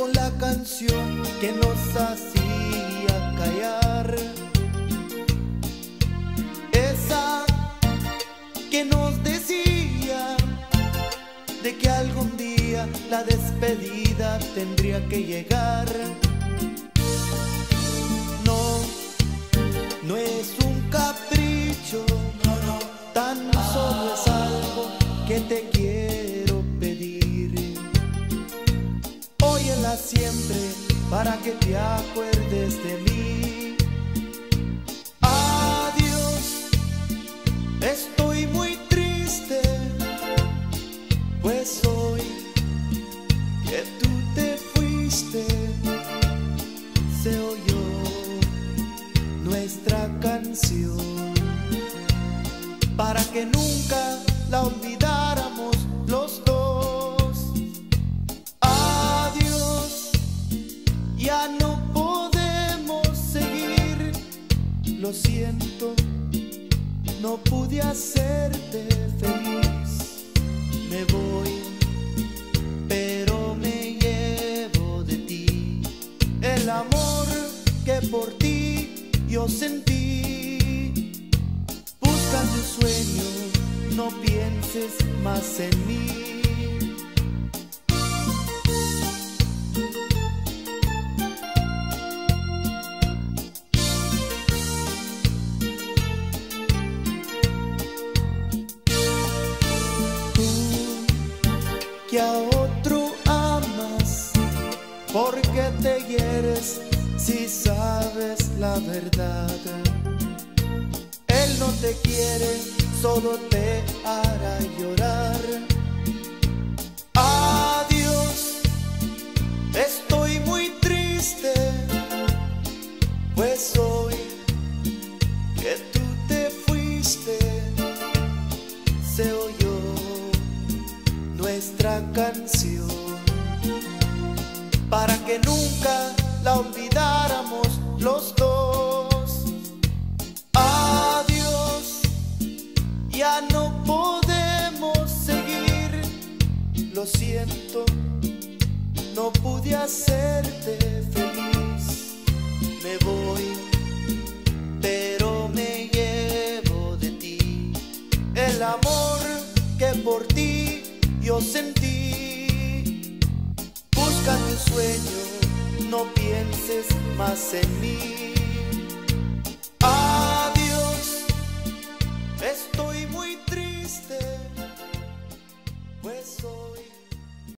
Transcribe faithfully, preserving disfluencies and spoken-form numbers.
con la canción que nos hacía callar, esa que nos decía de que algún día la despedida tendría que llegar. No, no es un capricho, no, no, tan solo es algo que te quiero pedir. Óyela siempre para que te acuerdes de mí. Adiós, estoy muy triste, pues hoy que tú te fuiste, se oyó nuestra canción para que nunca la olvidáramos los dos. Adiós, ya no podemos seguir, lo siento, no pude hacerte feliz. Me voy, pero me llevo de ti el amor que por ti yo sentí. Busca tu sueño, no pienses más en mí. Que a otro amas, porque te hieres si sabes la verdad. Él no te quiere, solo te hará llorar. Adiós, estoy muy triste, pues hoy que tú te fuiste, se oyó nuestra canción para que nunca la olvidáramos los dos. Adiós, ya no podemos seguir, lo siento, no pude hacerte feliz. Me voy, pero me llevo de ti el amor que por ti yo sentí. Busca tu sueño, no pienses más en mí.